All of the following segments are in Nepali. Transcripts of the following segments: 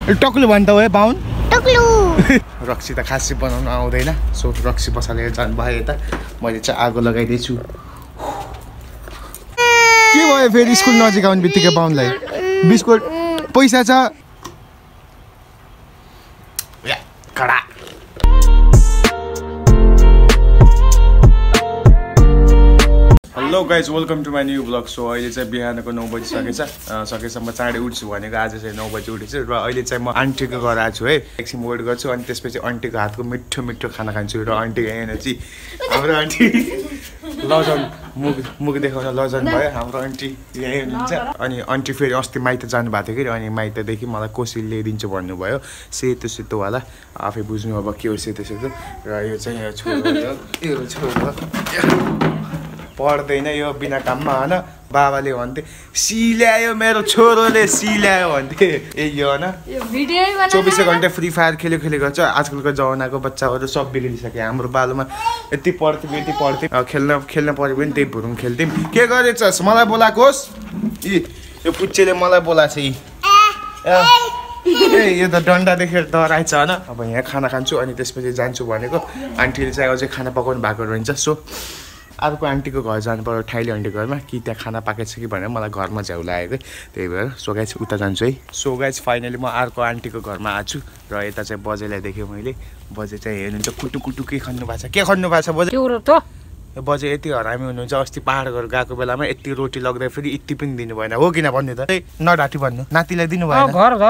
टक्लु भन्छ है बाहुन टक्लु रक्सी त खासै बनाउन आउँदैन सो रक्सी बसालेर जानु भयो यता मैले चाहिँ आगो लगाइदिएछु के भयो फेरि स्कुल नजिक आउने बित्तिकै बाहुनलाई बिस्कुट पैसा छ कडा hello guys welcome to my new vlog so अहिले चाहिँ बिहानको 9 बजी सकेसम्म चाँडै उठ्छु भनेको आज चाहिँ 9 बजी उठेछु र अहिले चाहिँ म आन्टीको घर आएको छु है एकछिन वेट गर्छु अनि त्यसपछि आन्टीको हातको मिठो मिठो खाना खान्छु र आन्टी यहाँ चाहिँ हाम्रो आन्टी लजन मुख देखाउन लजन भयो हाम्रो आन्टी यहीँ हुनुहुन्छ अनि आन्टी फेरि अस्ति माइत जानुभएको थियो कि अनि माइतदेखि मलाई कोसी ल्याइदिन्छु भन्नुभयो सेतो सेतोवाला आफै बुझ्नु अब के हो सेतो सेतो र यो चाहिँ यो छोरो पढ्दैन यो बिना काममा होइन बाबाले भन्थे सिल्यायो मेरो छोरोले सिल्यायो भन्थे यही हो होइन 24 घन्टा फ्री फायर खेल्यो गर्छ आजकलको जमानाको बच्चाहरू सब बिग्रिसक्यो हाम्रो बालुमा यति पढ्थ्यौँ खेल्न पऱ्यो भने त्यही भुरुङ खेल्थ्यौँ के गरेछस् मलाई बोलाकोस् यो पुच्चेले मलाई बोलाएको छ यो त डन्डा देखेर डराएछ होइन अब यहाँ खाना खान्छु अनि त्यसपछि जान्छु भनेको आन्टीले चाहिँ अझै खाना पकाउनु भएको रहन्छ सो अर्को आन्टीको घर जानु पर्यो ठाइली आन्टीको घरमा कि त्यहाँ खाना पाकेछ कि भनेर मलाई घरमा झ्याउ लाग्यो त्यही भएर सो गाइस उता जान्छु है सो गाइस फाइनली म अर्को आन्टीको घरमा आएको छु र यता चाहिँ बजेलाई देखेँ मैले बजे चाहिँ हेर्नुहुन्छ कुटु कुटु के खन्नु भएको छ के खन्नु भएको छ बजे बजे यति हरामी हुनुहुन्छ अस्ति पाहाडहरू गएको बेलामा यति रोटी लग्दा फेरि यति पनि दिनु भएन हो किन भन्नु त नढाँटी भन्नु नातिलाई दिनु भएन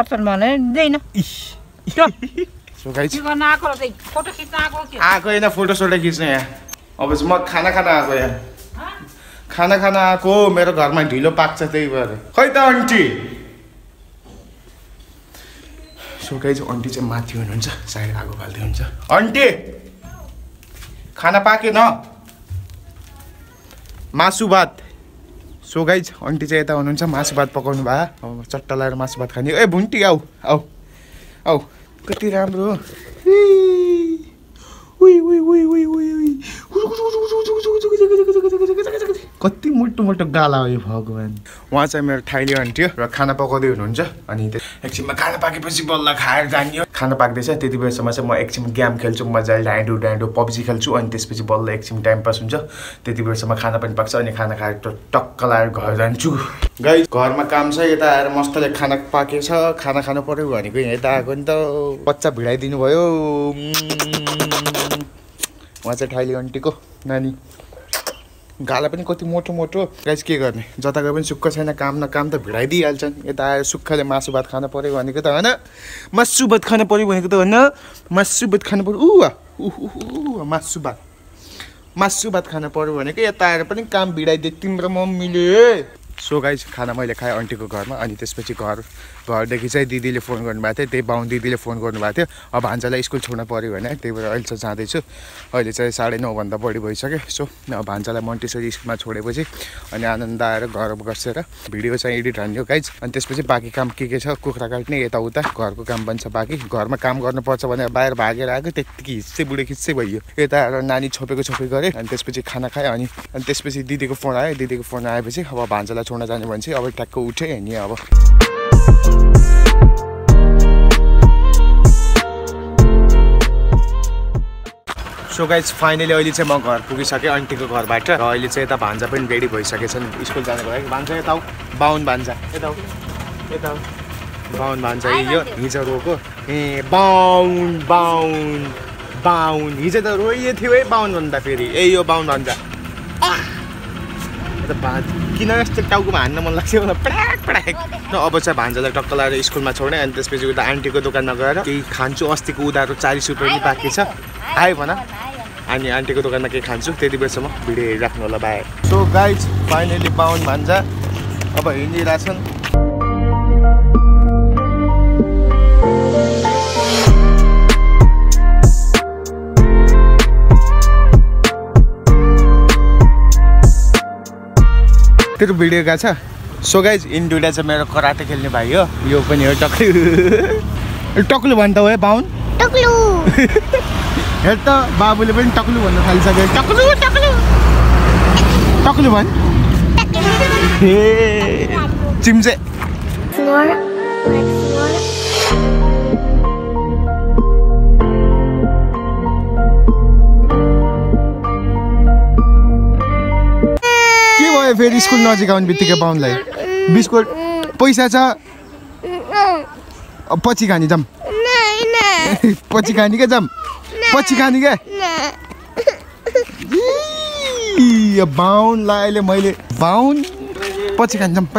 सो गाइस आएको होइन फोटो सोटो खिच्नु यहाँ अब चाहिँ म खाना खान आएको यहाँ खाना आएको मेरो घरमा ढिलो पाक्छ त्यही भएर खै त आन्टी सो गाइस आन्टी चाहिँ माथि हुनुहुन्छ सायद आगो बाल्दै हुन्छ आन्टी खाना पाकेन मासु भात सो गाइस आन्टी चाहिँ यता हुनुहुन्छ मासु भात पकाउनु भयो अब चट्टा लगाएर मासु भात खाने ए भुन्टी आऊ कति राम्रो कति मोटो मोटो गाला हो यो भगवान् उहाँ चाहिँ मेरो ठाइली आन्टी हो र खाना पकाउँदै हुनुहुन्छ अनि एकछिनमा खाना पाकेपछि बल्ल खाएर जाने हो खाना पाक्दैछ त्यति बेलासम्म चाहिँ म एकछिन गेम खेल्छु मजाले डाँडो पब्जी खेल्छु अनि त्यसपछि बल्ल एकछिन टाइम पास हुन्छ त्यति बेलासम्म खाना पनि पाक्छ अनि खाना खाएर टक्क लाएर घर जान्छु गाइस घरमा काम छ यता आएर मस्तले खाना पाकेछ खाना खानु पर्यो भनेको यता आएको नि त बच्चा भिडाइदिनु भयो उहाँ चाहिँ ठाइली आन्टीको नानी गाला पनि कति मोटो मोटो गाइस के गर्ने जता गए पनि सुक्ख छैन काम न काम त भिडाइदिइहाल्छन् यता आएर सुक्खाले मासु भात खानु पर्यो भनेको त होइन मासु भात खानु पर्यो भनेको त होइन मासु भात खानु पर्यो मासु भात खानु पर्यो भनेको यता आएर पनि काम भिडाइदिए तिम्रो मम्मीले सो गाइस खाना मैले खाएँ आन्टीको घरमा अनि त्यसपछि घरदेखि चाहिँ दिदीले फोन गर्नुभएको थियो त्यही बाहुन दिदीले फोन गर्नुभएको थियो अब भान्जालाई स्कुल छोड्नु पऱ्यो भने त्यही भएर अहिले चाहिँ जाँदैछु अहिले चाहिँ 9:30 भन्दा बढी भइसक्यो सो भान्जालाई मन्टेसरी स्कुलमा छोडेपछि अनि आनन्द आएर घर बसेर भिडियो चाहिँ एडिट हान्यो गाइस अनि त्यसपछि बाँकी काम के छ कुखुरा काट्ने यताउता घरको काम पनि छ बाँकी घरमा काम गर्नुपर्छ भने बाहिर भागेर आएको त्यत्तिकै हिस्से बुढे खिच्चै भइयो यता आएर नानी छोपेको गरेँ अनि त्यसपछि खाना खाएँ अनि त्यसपछि दिदीको फोन आएपछि अब भान्जालाई छोड्न जाने भनेपछि अब ट्याक्क उठेँ अनि अब सो गाइस फाइनली अहिले चाहिँ म घर पुगिसकेँ आन्टीको घरबाट र अहिले चाहिँ यता भान्जा पनि रेडी भइसकेछन् स्कुल जानको लागि भान्जा यता बाहुन भान्जा यता बाहुन भान्जा यो हिजो रोको ए बाहुन हिजो त रोइए थियो है बाहुन भन्दा फेरि ए यो बाहुन भान्जा किन यस्तो टाउकोमा हान्न मन लाग्छ मलाई पड्याक अब चाहिँ भान्जालाई टक्क लगाएर स्कुलमा छोडेँ अनि त्यसपछि उता आन्टीको दोकानमा गएर केही खान्छु अस्तिको उधारो 40 रुपियाँ पनि बाँकी छ आयो भन अनि आन्टीको दोकानमा केही खान्छु त्यति बेलासम्म भिडियो हेरिराख्नु होला बाई सो गाइज फाइनली बाहुन भान्जा अब हिँडिरहेछन् त्यो भिडियो गएको छ सो गाइज इन दुइटा चाहिँ मेरो कराटे खेल्ने भाइ हो यो पनि हो टक्लु भन्छ है बाहुन टक्लु हेर त बाबुले पनि टक्लु भन्न थालिसक्यो टक्लु भन् चिम्चे फेरि स्कुल नजिक आउने बित्तिकै बाहुनलाई बिस्कुट पैसा छ पछि खाने जाम पछि खाने क्या जाम पछि खाने क्या बाहुनलाई अहिले मैले बाहुन पछि खाने जाम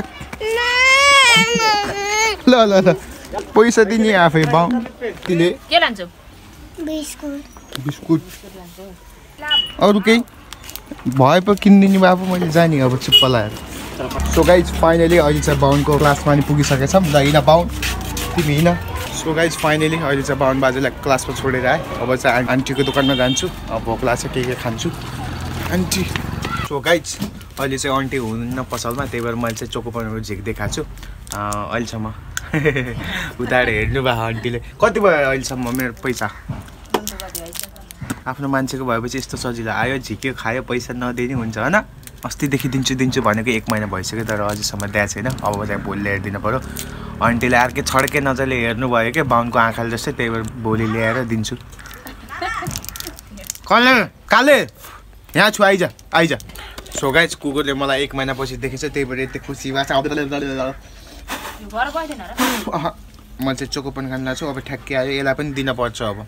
ल ल ल पैसा दिने आफै बाहुन तिले के लान्छौ बिस्कुट अरू केही भए पो किनिदिनु बाबु मैले जाने अब चुप्प लगाएर सो गाइज फाइनली अहिले चाहिँ बाहुनको क्लासमा नि पुगिसकेछ ल हिँड बाहुन तिमी हिँड सो गाइज फाइनली अहिले चाहिँ बाहुन बाजेलाई क्लासमा छोडेर आएँ अब चाहिँ आन्टीको दोकानमा जान्छु अब भोक लाग्छ के खान्छु आन्टी सो गाइज अहिले चाहिँ आन्टी हुनुहुन्न पसलमा त्यही भएर मैले चाहिँ चोकोपनहरू झिक्दै खाएको छु अहिलेसम्म उताबाट हेर्नु भयो आन्टीले कति भयो अहिलेसम्म मेरो पैसा आफ्नो मान्छेको भएपछि यस्तो सजिलो आयो झिक्यो खायो पैसा नदिने हुन्छ होइन अस्तिदेखि दिन्छु भनेको 1 महिना भइसक्यो तर अझैसम्म दिएको छैन अब चाहिँ भोलि ल्याएर दिनु पऱ्यो आन्टीले अर्कै छड्के नजरले हेर्नुभयो क्या बाहुनको आँखाले जस्तै त्यही भएर भोलि ल्याएर दिन्छु काले यहाँ छु आइज सो गाइज कुकुरले मलाई 1 महिनापछि देखेछ त्यही भएर यति खुसी भएको छ म चाहिँ चोकोपन खान लाग्छु अब ठ्याक्कै आयो यसलाई पनि दिन पर्छ अब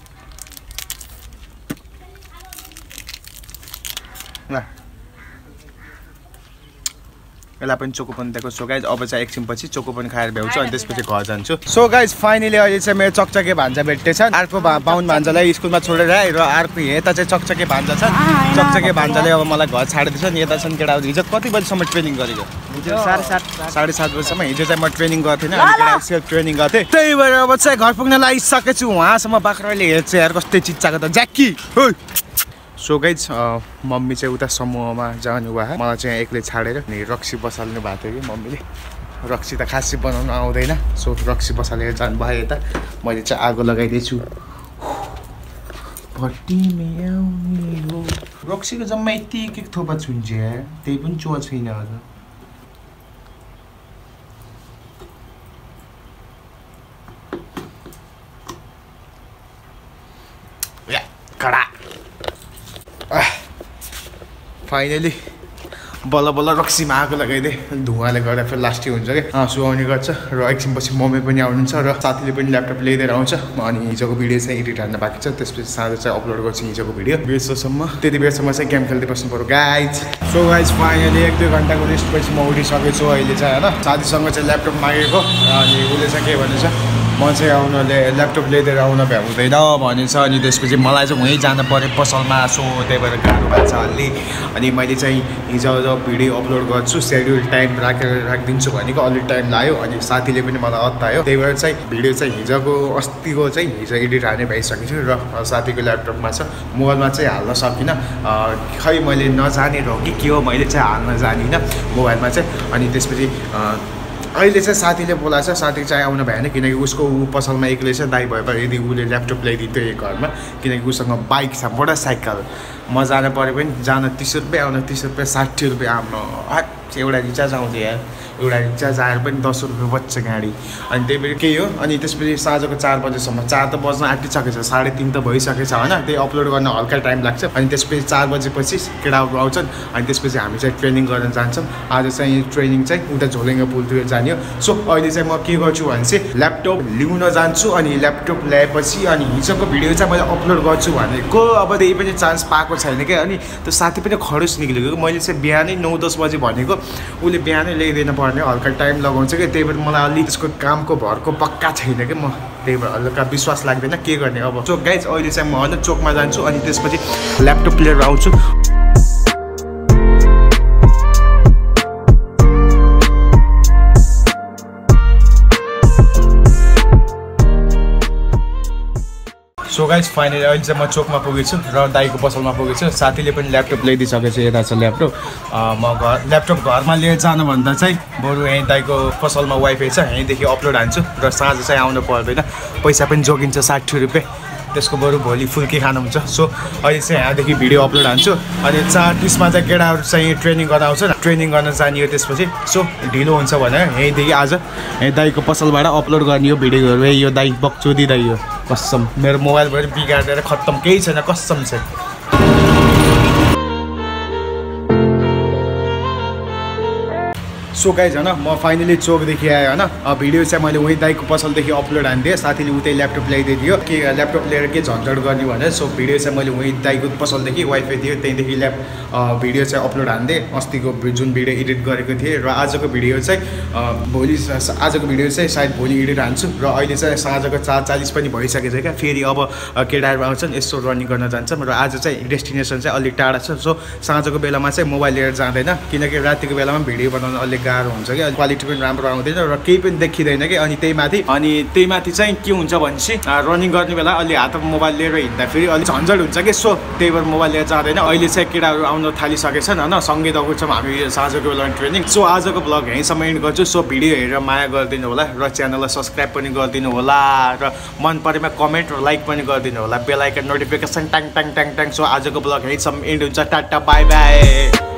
ल यसलाई पनि चोकोपन दिएको सो गाइज अब चाहिँ एकछिनपछि चोकोपन खाएर भ्याउँछु अनि त्यसपछि घर जान्छु सो गाइज फाइनली अहिले चाहिँ मेरो चकचके भान्जा भेट्टेछ अर्को बाहुन भान्जालाई स्कुलमा छोडेर आएँ र अर्को यता चाहिँ चकचके भान्जा छ चकचके भान्जाले अब मलाई घर छाडिदिन्छ नि यता छन् केटाहरू हिजो कति बजीसम्म ट्रेनिङ गरेको हिजो 7:30 बजीसम्म हिजो चाहिँ म ट्रेनिङ गर्थेन अनि केटा सेल्फ ट्रेनिङ गर्थेँ त्यही भएर अब चाहिँ घर पुग्न लागिसकेको छु उहाँसम्म बाख्राले हेर्छ यार कस्तै चिच्चाको त ज्याक्की सो गाइज मम्मी चाहिँ उता समूहमा जानु भयो मलाई चाहिँ एक्लै छाडेर अनि रक्सी बसाल्नु भएको थियो कि मम्मीले रक्सी त खासै बनाउनु आउँदैन सो रक्सी बसालेर जानुभयो यता मैले चाहिँ आगो लगाइदिएछु रक्सीको जम्मा यति एक थोपा छुन्छ त्यही पनि चुवा छैन अझ कडा फाइनली बल्ल बल्ल रक्सीमा आगो लगाइदिएँ धुवाले गर्दा फेरि लास्टिङ हुन्छ क्या सुहाउने गर्छ र एकछिनपछि मम्मी पनि आउनुहुन्छ र साथीले पनि ल्यापटप ल्याइदिएर आउँछ अनि हिजोको भिडियो चाहिँ एडिट हाल्न बाँकी छ त्यसपछि साँझ चाहिँ अपलोड गर्छु हिजोको भिडियो बेसम्म त्यति बेरसम्म चाहिँ गेम खेल्दै बस्नु पऱ्यो गाइज सो गाइज फाइनली 1-2 घन्टाको रेस्टपछि म उठिसकेको छु अहिले चाहिँ होइन साथीसँग चाहिँ ल्यापटप मागेको अनि उसले चाहिँ के भनेछ म चाहिँ आउनले ल्यापटप ल्याइदिएर आउन भ्याउँदैन भनेछ अनि त्यसपछि मलाई चाहिँ वहीँ जानु पऱ्यो पसलमा सो त्यही भएर गाह्रो भएको छ अलि अनि मैले चाहिँ हिजो भिडियो अपलोड गर्छु सेड्युल टाइम राखिदिन्छु भनेको अलि टाइम लाग्यो अनि साथीले पनि मलाई अत्तायो त्यही भएर चाहिँ भिडियो चाहिँ हिजोको अस्तिको चाहिँ हिजो एडिट हाल्ने भइसकेको छु र साथीको ल्यापटपमा छ मोबाइलमा चाहिँ हाल्न सकिनँ खै मैले नजानेर हो कि के हो मैले चाहिँ हाल्न जानिनँ मोबाइलमा चाहिँ अनि त्यसपछि अहिले चाहिँ साथीले बोलाएको छ साथी चाहिँ आउनु भएन किनकि उसको पसलमा एक्लै छ दाइ भए यदि उसले ल्यापटप ल्याइदिन्थ्यो एक घरमा किनकि उसँग बाइक छ मोटरसाइकल म जानु पऱ्यो भने जान 30 रुपियाँ आउन 30 रुपियाँ 60 रुपियाँ आउनु एउटा रिचार्ज आउँछ यार एउटा रिचार्ज आएर पनि 10 रुपियाँ बच्छ गाडी अनि त्यही भएर केही हो अनि त्यसपछि साँझको 4 बजेसम्म 4 त बज्न आँटिसकेको छ 3:30 त भइसकेको छ होइन त्यही अपलोड गर्न हल्का टाइम लाग्छ अनि त्यसपछि 4 बजेपछि केटाहरू आउँछन् अनि त्यसपछि हामी चाहिँ ट्रेनिङ गर्न जान्छौँ आज चाहिँ ट्रेनिङ चाहिँ उता झोलेङ्गा पुलतिर जाने हो सो अहिले चाहिँ म के गर्छु भने चाहिँ ल्यापटप लिउन जान्छु अनि ल्यापटप ल्याएपछि अनि हिजोको भिडियो चाहिँ मैले अपलोड गर्छु भनेको अब त्यही पनि चान्स पाएको छैन क्या अनि त्यो साथी पनि खडुस निक्लेको मैले चाहिँ बिहानै 9-10 बजे भनेको उसले बिहानै ल्याइदिनु पर्ने हल्का टाइम लगाउँछ कि त्यही भएर मलाई अलि त्यसको कामको भरको पक्का छैन कि म त्यही भएर हल्का विश्वास लाग्दैन के गर्ने अब सो गाइज अहिले चाहिँ म होइन चोकमा जान्छु अनि त्यसपछि ल्यापटप लिएर आउँछु सो गाइज फाइनली अहिले चाहिँ म चोकमा पुगेछु र दाइको पसलमा पुगेछु साथीले पनि ल्यापटप ल्याइदिइसकेको छ यता छ ल्यापटप म ल्यापटप घरमा लिएर जानुभन्दा चाहिँ बरु यहीँ दाइको पसलमा वाइफाई छ यहीँदेखि अपलोड हान्छु र साँझ चाहिँ आउनु पर्दैन पैसा पनि जोगिन्छ 60 रुपियाँ त्यसको बरु भोलि फुल्की खानुहुन्छ सो अहिले चाहिँ यहाँदेखि भिडियो अपलोड हान्छु अनि 4:30 मा चाहिँ केटाहरू चाहिँ ट्रेनिङ गर्न आउँछ ट्रेनिङ गर्न जाने हो त्यसपछि सो ढिलो हुन्छ भने यहीँदेखि आज यहीँ दाइको पसलबाट अपलोड गर्ने हो भिडियोहरू यो दाइ बक्चोदी दाइ हो कसम मेरो मोबाइलबाट बिगारेर खत्तम केही छैन कसम चाहिँ सो गाइज होइन म फाइनली चोकदेखि आएँ होइन भिडियो चाहिँ मैले उहीँ दाइको पसलदेखि अपलोड हानिदिएँ साथीले उतै ल्यापटप ल्याइदियो के ल्यापटप लिएर के झन्झट गर्ने भनेर सो भिडियो चाहिँ मैले उहीँ दाइको पसलदेखि वाइफाई थियो त्यहीँदेखि भिडियो चाहिँ अपलोड हानिदिएँ अस्तिको जुन भिडियो एडिट गरेको थिएँ र आजको भिडियो चाहिँ आजको भिडियो चाहिँ सायद भोलि एडिट हान्छु र अहिले चाहिँ साँझको 4:40 पनि भइसकेको छ क्या फेरि अब केटाहरू आउँछन् यसो रनिङ गर्न जान्छौँ र आज चाहिँ डेस्टिनेसन चाहिँ अलिक टाढा छ सो साँझको बेलामा चाहिँ मोबाइल लिएर जाँदैन किनकि रातिको बेलामा भिडियो बनाउन अलिक गाह्रो हुन्छ कि क्वालिटी पनि राम्रो आउँदैन र केही पनि देखिँदैन कि अनि त्यही माथि चाहिँ के हुन्छ भनेपछि रनिङ गर्ने बेला अलि हातमा मोबाइल लिएर हिँड्दाखेरि अलिक झन्झट हुन्छ कि सो त्यही भएर मोबाइल लिएर जाँदैन अहिले चाहिँ केटाहरू आउन थालिसकेछन् होइन सँगै दौड्छौँ हामी साँझको बेला ट्रेनिङ सो आजको ब्लग यहीँसम्म एन्ड गर्छु सो भिडियो हेरेर माया गरिदिनु होला र च्यानललाई सब्सक्राइब पनि गरिदिनु होला र मन परेमा कमेन्ट र लाइक पनि गरिदिनु होला बेल आइकन नोटिफिकेसन टाङ टाङ टाङ टाङ सो आजको ब्लग यहीँसम्म एन्ड हुन्छ टाटा बाई बाई